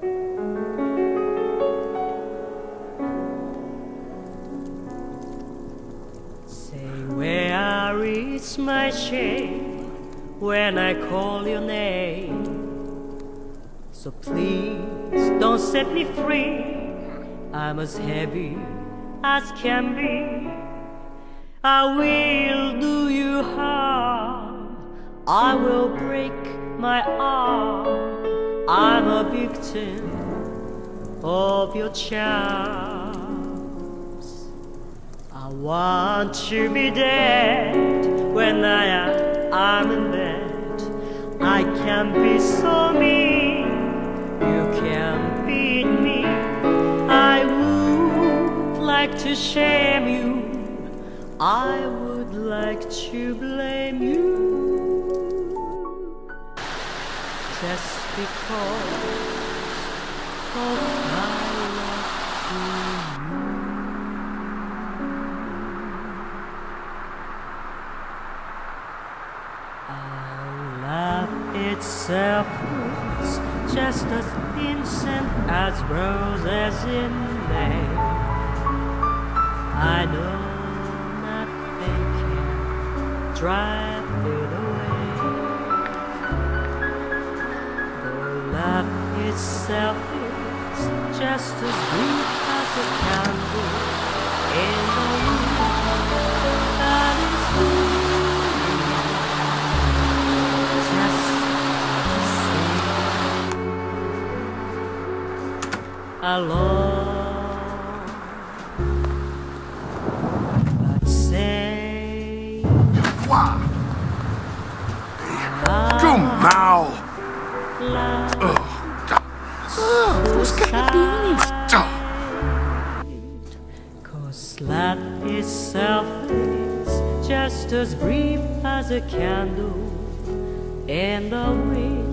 Say, where is my shame when I call your name? So please don't set me free. I'm as heavy as can be. I will do you harm. I will break my arm. I'm a victim of your charms. I want to be dead when I'm in bed. I can be so mean, you can beat me. I would like to shame you, I would like to blame you, just because of my love to you. Our love itself is just as innocent as roses in May. I know nothing can drive it away. Though love itself is just as brief as a candle in the wind that is just alone. But say, Go mal! Os carabines! 'Cause love itself is just as brief as a candle in the wind.